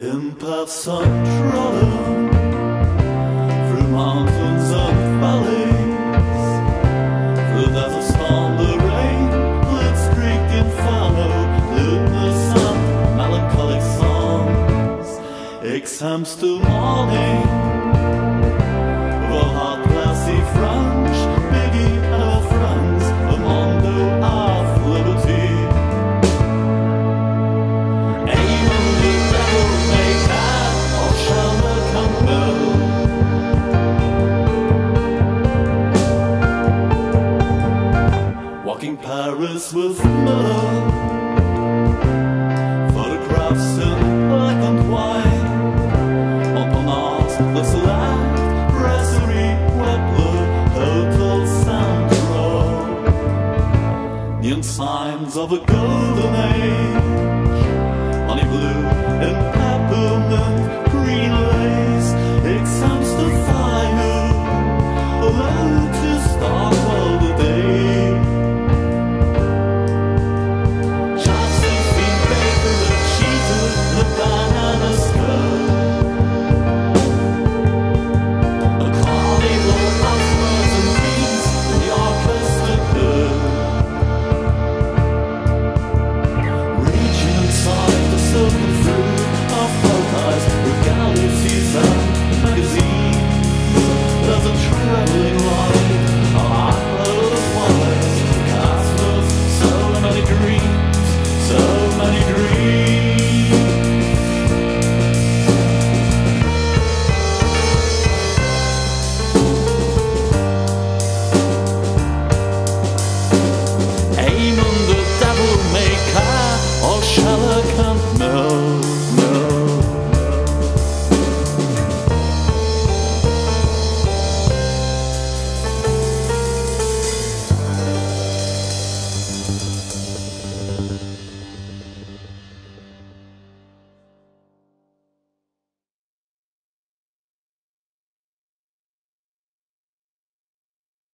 In paths untrodden, through mountains and valleys, through deserts storm the rain, blitzkrieg Inferno, luminous and melancholic songs, exams to morning, the hot glassy front.